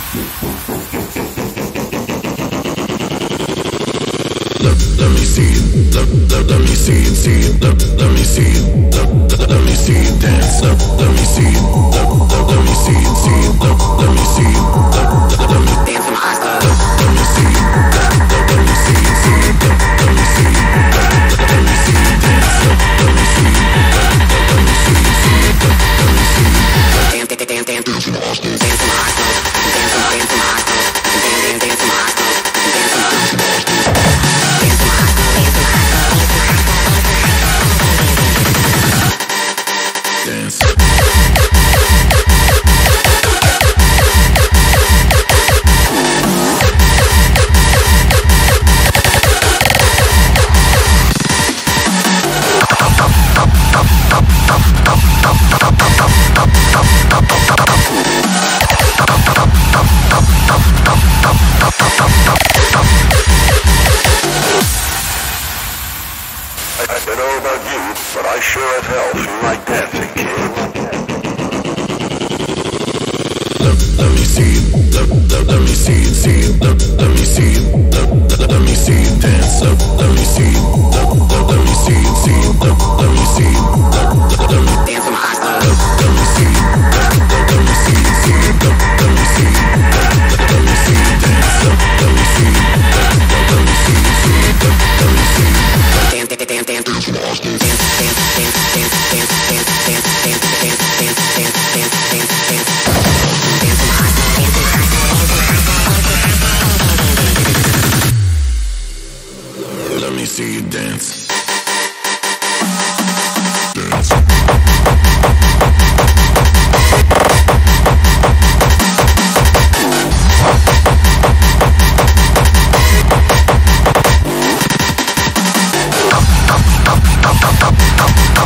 Let me see, let me see, let me see, let me see dance. Let me see, let me see, let me see, let me dance from high school. Let me see, let me see, let me see, let me see dance. Let me see, let me see, let me see, dance from high school. Dance from high school. Dance from high school. Dance from high school. Dance from high school. I don't know about you, but I sure as hell feel like dancing, kid. Let me see, let me see, let me see, let me see dance. Let me see, let me see, let me see, let me dance from high school. Let me see, let me see, let me see, let me see dance. Let me see, let me see, let me see, dance from high school. Let me see you dance. Dance.